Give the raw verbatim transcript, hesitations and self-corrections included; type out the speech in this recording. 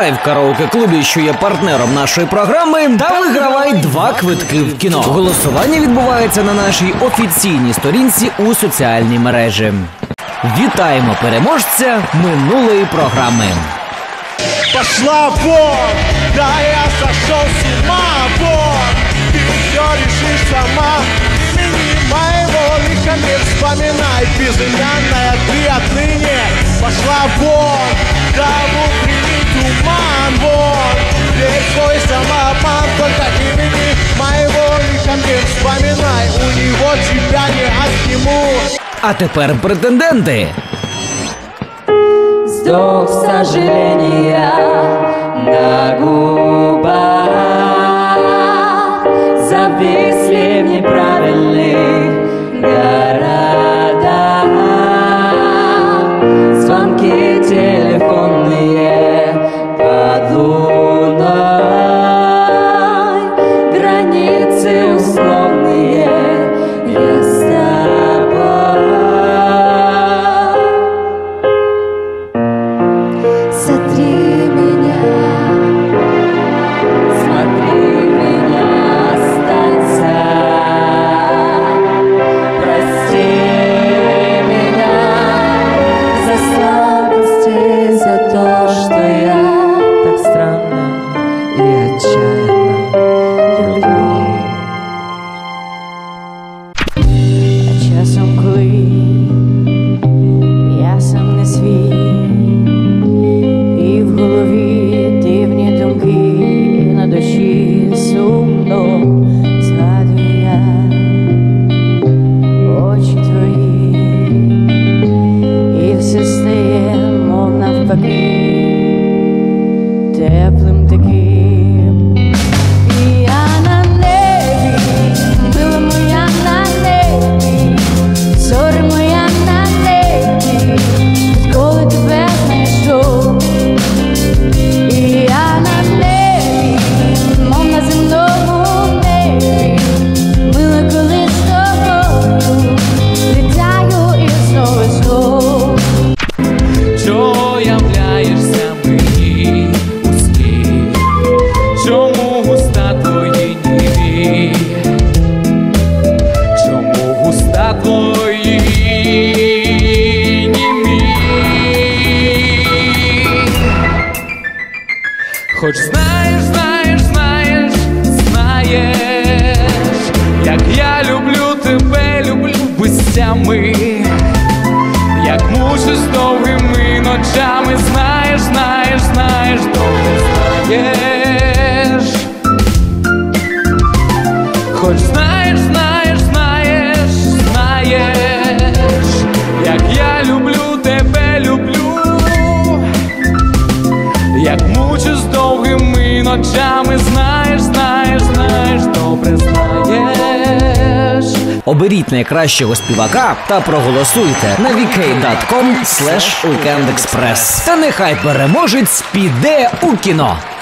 Грай в караоке-клубі, що є партнером нашої програми, та вигравай два квитки в кіно. Голосування відбувається на нашій офіційній сторінці у соціальній мережі. Вітаємо переможця минулої програми. Пошла вон, да я сошел с ума, вон. Ты все решишь сама, имени моего лиха не вспоминай. Безымянная ты отныне пошла вон, да в утренний туман, вон. Верь в свой самообман, только имени моего лиха не вспоминай. У него тебя не отнимут. А тепер претенденти. Вздох сожаления на губах, зависли в неправильных городах, звонки телефонные под луной, границы условные, я с тобой. Смотри меня, смотри меня, останься. Прости меня за слабости, за то, что я так странно и отчаянно люблю. А часом, коли я сам не свій, в голові дивні думки, на душі сумно, згадую я очі твої, і все стає, мов навпаки, теплим таким. І я на небі, мила моя на небі, зорі моя на небі, коли тебе знайшов. Я на небі, мов на земному небі, мила, коли з тобою літаю і знову знов. Що являєшся мені у сні? Чому густа твої ніві? Чому густа твої німі? Хоч знаєш, знаєш, знаєш, знаєш, як я люблю тебе, люблю безцями, як мучусь довгими ночами, знаєш, знаєш, знаєш, добре знаєш. Хоч знаєш, знаєш, знаєш, знаєш, як я люблю тебе, люблю, як мучусь довгими ночами, знаєш, знаєш, знаєш, добре знаєш. Оберіть найкращого співака та проголосуйте на ві кей крапка ком слеш уікенд експрес. Та нехай переможець піде у кіно.